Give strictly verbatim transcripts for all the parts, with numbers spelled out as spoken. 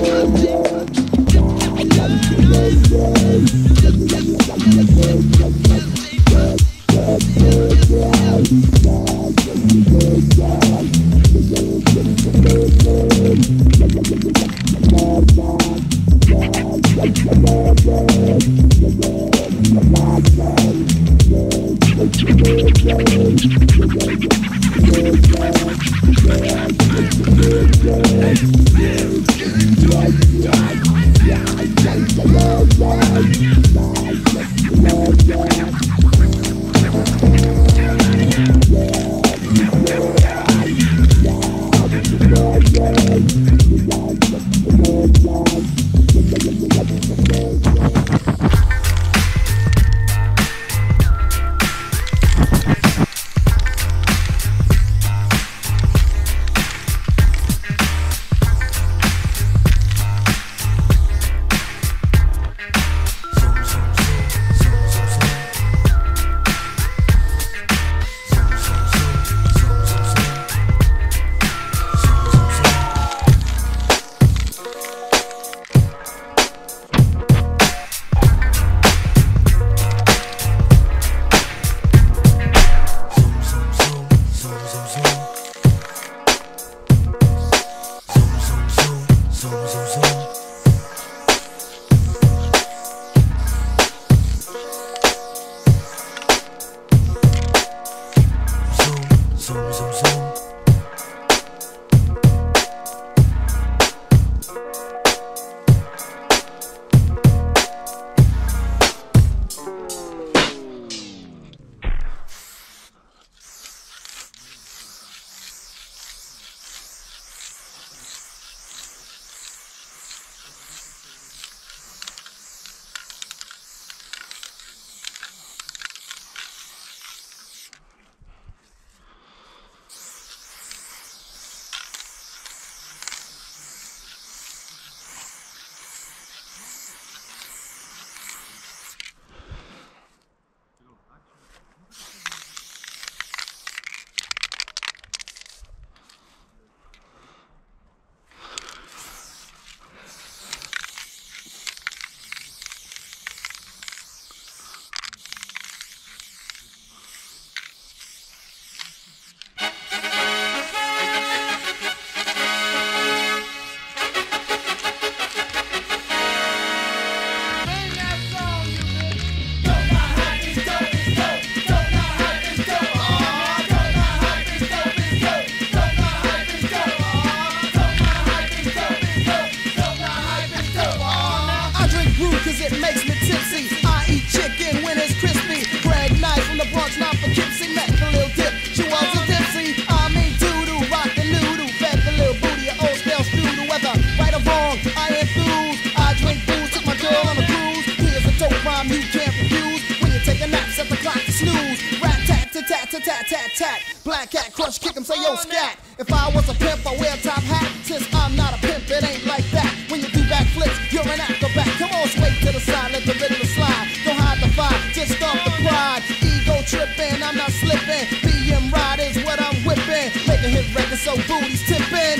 tat. Black cat, crush, kick him, say yo, scat. If I was a pimp, I wear a top hat. Since I'm not a pimp, it ain't like that. When you do backflips, you're an acrobat. Come on, sway to the side, let the rhythm slide. Don't hide the fire, just start the pride. Ego tripping, I'm not slipping. B M ride is what I'm whipping. Make a hit record so booty's tipping.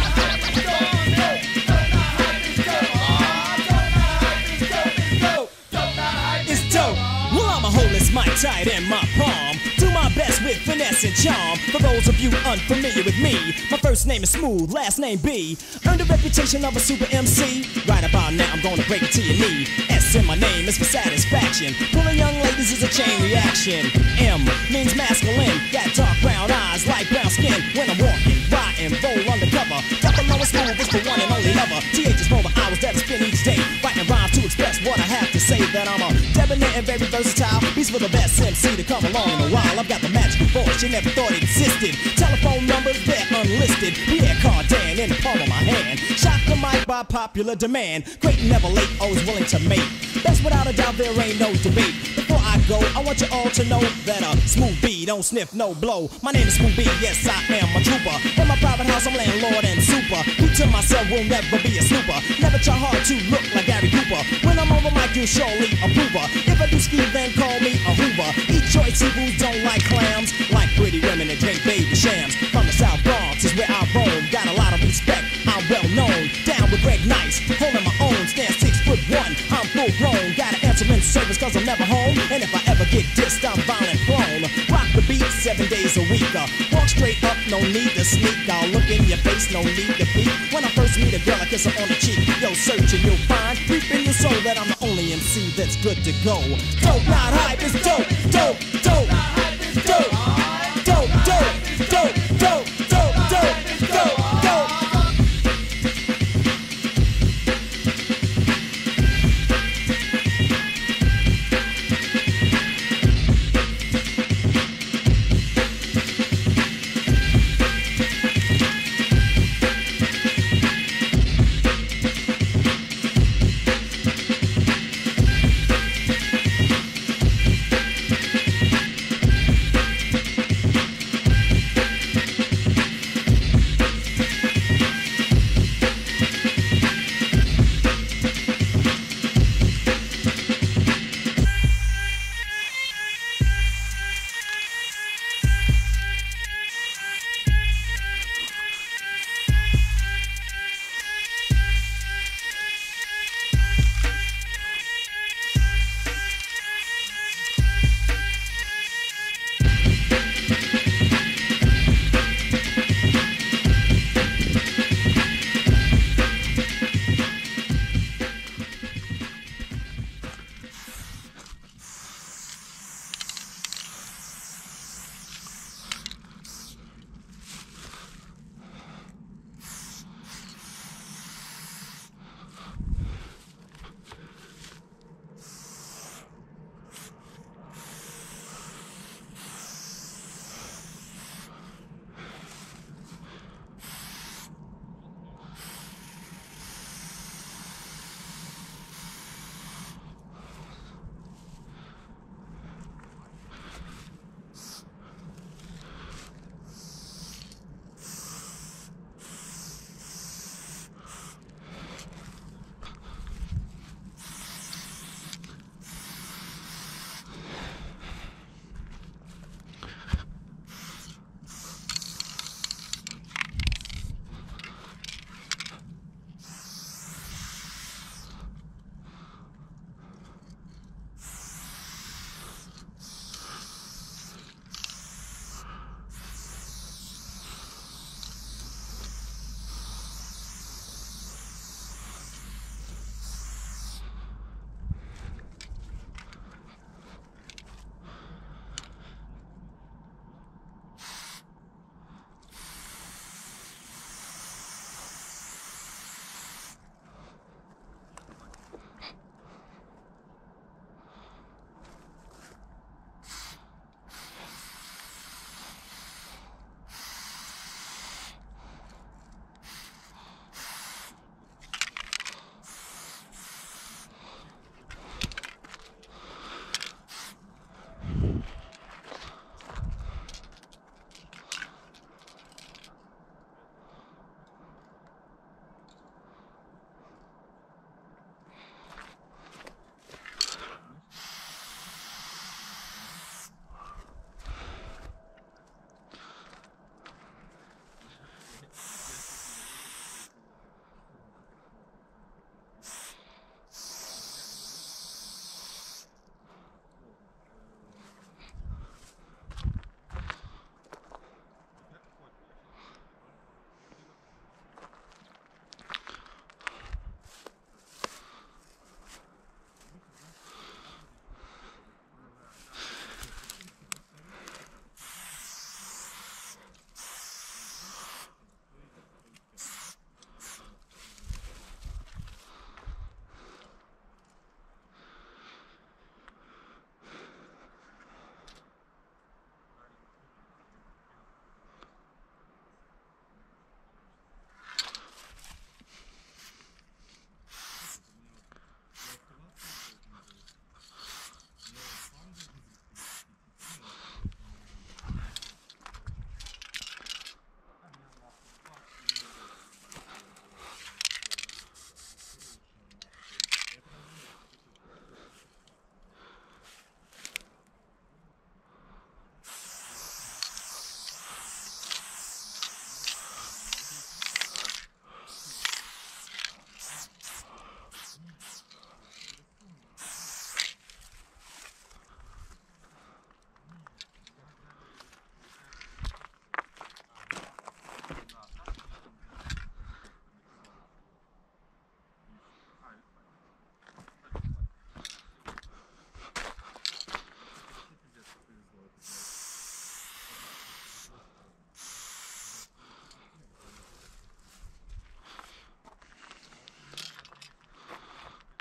It's dope. Well, I'm a holistic mic tight in my palm. Do my best with finesse and charm. For those of you unfamiliar with me, my first name is Smooth, last name B. Earned a reputation of a super M C. Right about now, I'm gonna break it to your knee. S in my name is for satisfaction. Pulling young ladies is a chain reaction. M means masculine. Got dark brown eyes, light brown skin. When I'm walking, riding, roll undercover. Got the lowest smooth is the one and only lover. T H is for the hours that I spend each day. Writing rhymes to express what I have to say. That I'm a debonair and very versatile. He's for the best M C to come along in a while. I've got the magical voice, you never thought it existed. Telephone numbers, they're unlisted. Pierre Cardin in the palm of my hand. Shot the mic by popular demand. Great and never late, always willing to make. Best without a doubt, there ain't no debate. Before I go, I want you all to know that a Smooth B don't sniff no blow. My name is Smooth B, yes I am a trooper. In my private house, I'm landlord and super. Keep to myself, will never be a snooper. Never try hard to look like Gary Cooper. When I'm over mic, you surely approve her. If I do ski, then call me a Hoover. Eat choice seafoods, don't like clams. Like pretty women and drink baby shams. From the South Bronx is where I roam. Got a lot of respect, I'm well known. Down with Greg Nice, holding my own, stand six foot one. I'm full grown, got an answering service cause I'm never home. And if I ever get dissed, I'm violent prone. Rock the beat seven days a week. Uh, walk straight up, no need to sneak. I'll look in your face, no need to peek. When I first meet a girl, I kiss her on the cheek. Yo, search and you'll find deep in your soul that I'm the only M C that's good to go. Dope, not hype, it's dope, dope, dope, dope, dope, dope, dope, dope, dope, dope, dope, dope.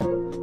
Thank